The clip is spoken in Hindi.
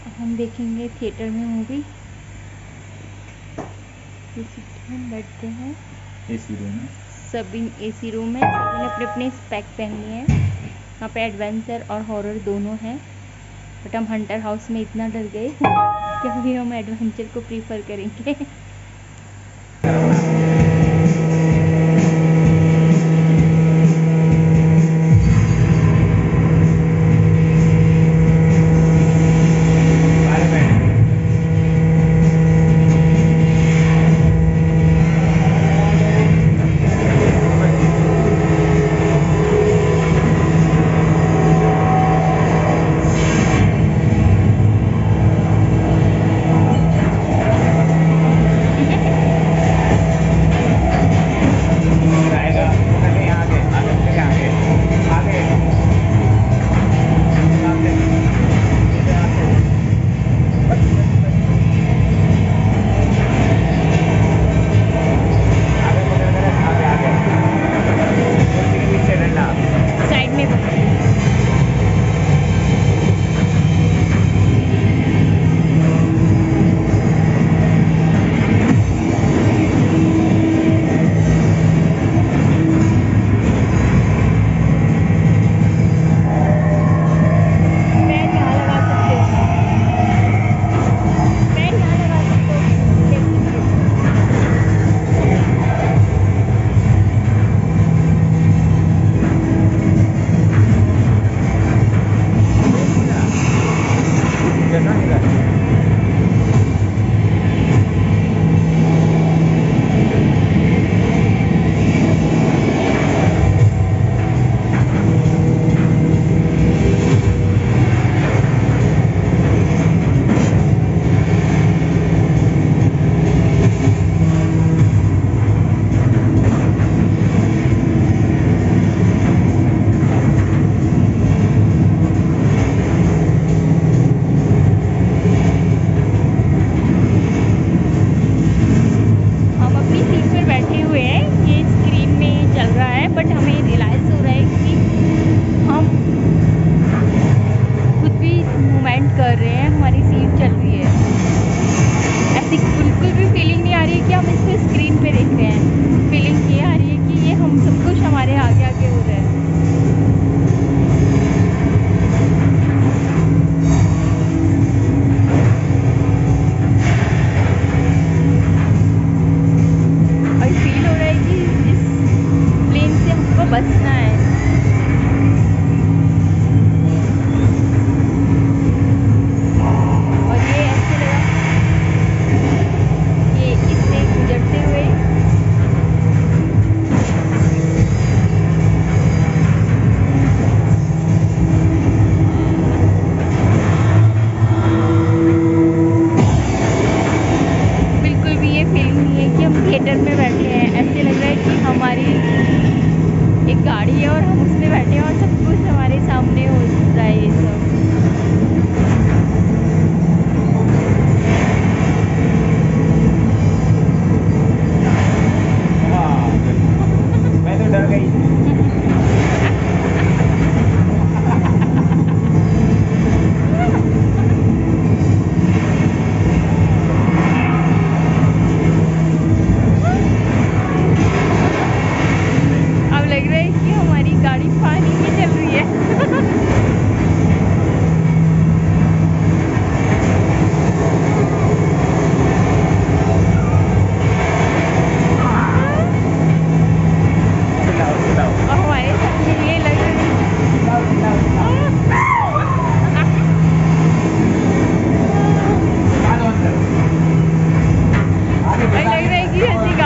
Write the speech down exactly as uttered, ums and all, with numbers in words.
हम देखेंगे थिएटर में मूवी। हम बैठते हैं एसी रूम में, सभी एसी रूम में, सभी ने अपने अपने स्पेक पहन लिए हैं। यहाँ पे एडवेंचर और हॉरर दोनों हैं, बट हम हंटर हाउस में इतना डर गए कि अभी हम एडवेंचर को प्रीफर करेंगे। साइड में बट हमें रियलाइज़ हो रहा है कि हम खुद भी मूवमेंट कर रहे हैं, हमारी सीट चल रही है। ऐसी बिल्कुल भी फीलिंग नहीं आ रही है कि हम इसको स्क्रीन पे देख रहे हैं। फीलिंग ये आ रही है कि ये हम सब कुछ हमारे आगे आगे हो रहा है। और फील हो रहा है कि इस प्लेन से हमको बचना है। और ये ऐसे लगा ये इससे गुजरते हुए बिल्कुल भी ये फीलिंग नहीं है कि हम थिएटर में बैठे हैं। ऐसे लग रहा है कि हमारी एक गाड़ी है और हम उसमें बैठे हैं और सब कुछ हमारे सामने हो रहा है। ये सब मैं तो डर गई। अब लग रहा है कि हमारी गाड़ी पानी में चल रही है। और हमारे सामने ये लग रहा है और लग रहा है कि ऐसी